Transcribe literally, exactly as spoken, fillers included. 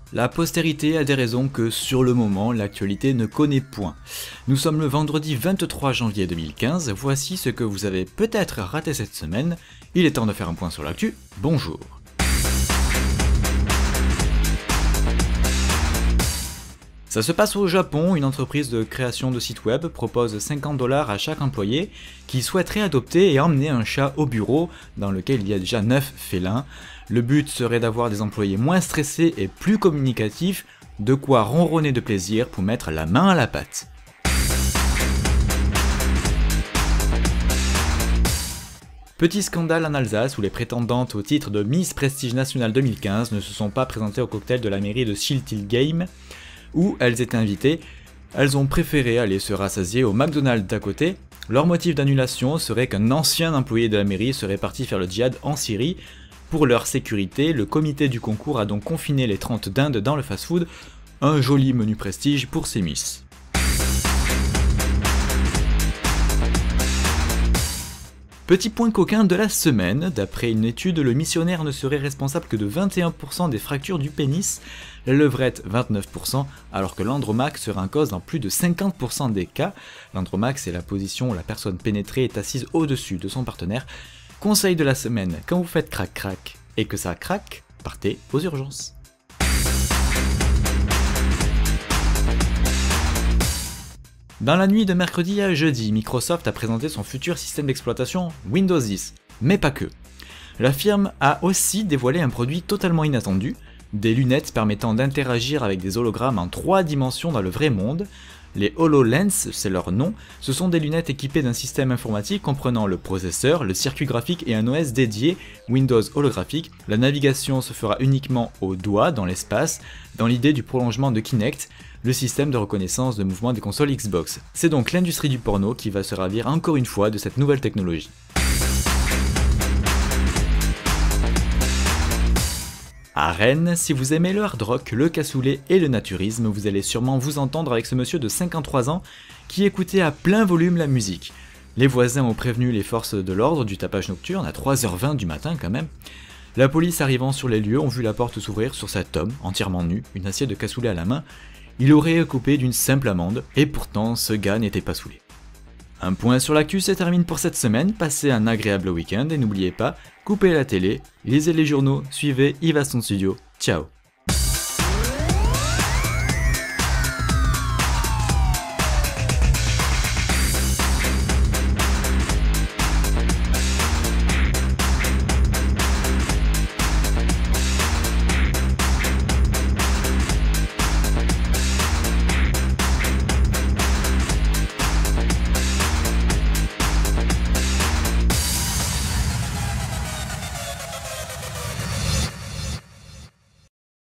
La postérité a des raisons que, sur le moment, l'actualité ne connaît point. Nous sommes le vendredi vingt-trois janvier deux mille quinze, voici ce que vous avez peut-être raté cette semaine. Il est temps de faire un point sur l'actu, bonjour. Ça se passe au Japon, une entreprise de création de sites web propose cinquante dollars à chaque employé qui souhaiterait adopter et emmener un chat au bureau dans lequel il y a déjà neuf félins. Le but serait d'avoir des employés moins stressés et plus communicatifs, de quoi ronronner de plaisir pour mettre la main à la pâte. Petit scandale en Alsace où les prétendantes au titre de Miss Prestige National deux mille quinze ne se sont pas présentées au cocktail de la mairie de Schiltigheim, où elles étaient invitées. Elles ont préféré aller se rassasier au McDonald's d'à côté. Leur motif d'annulation serait qu'un ancien employé de la mairie serait parti faire le djihad en Syrie. Pour leur sécurité, le comité du concours a donc confiné les trente dindes dans le fast-food, un joli menu prestige pour ces miss. Petit point coquin de la semaine, d'après une étude, le missionnaire ne serait responsable que de vingt et un pour cent des fractures du pénis, la levrette vingt-neuf pour cent, alors que l'andromaque serait en cause dans plus de cinquante pour cent des cas. L'andromaque, c'est la position où la personne pénétrée est assise au-dessus de son partenaire. Conseil de la semaine, quand vous faites crac crac et que ça craque, partez aux urgences. Dans la nuit de mercredi à jeudi, Microsoft a présenté son futur système d'exploitation Windows dix, mais pas que. La firme a aussi dévoilé un produit totalement inattendu, des lunettes permettant d'interagir avec des hologrammes en trois dimensions dans le vrai monde. Les HoloLens, c'est leur nom, ce sont des lunettes équipées d'un système informatique comprenant le processeur, le circuit graphique et un O S dédié, Windows holographique. La navigation se fera uniquement au doigt dans l'espace, dans l'idée du prolongement de Kinect, le système de reconnaissance de mouvement des consoles Xbox. C'est donc l'industrie du porno qui va se ravir encore une fois de cette nouvelle technologie. À Rennes, si vous aimez le hard rock, le cassoulet et le naturisme, vous allez sûrement vous entendre avec ce monsieur de cinquante-trois ans qui écoutait à plein volume la musique. Les voisins ont prévenu les forces de l'ordre du tapage nocturne à trois heures vingt du matin quand même. La police arrivant sur les lieux ont vu la porte s'ouvrir sur cet homme, entièrement nu, une assiette de cassoulet à la main. Il aurait coupé d'une simple amende, et pourtant ce gars n'était pas saoulé. Un point sur l'actu se termine pour cette semaine, passez un agréable week-end et n'oubliez pas, coupez la télé, lisez les journaux, suivez Yves Aston Studio, ciao.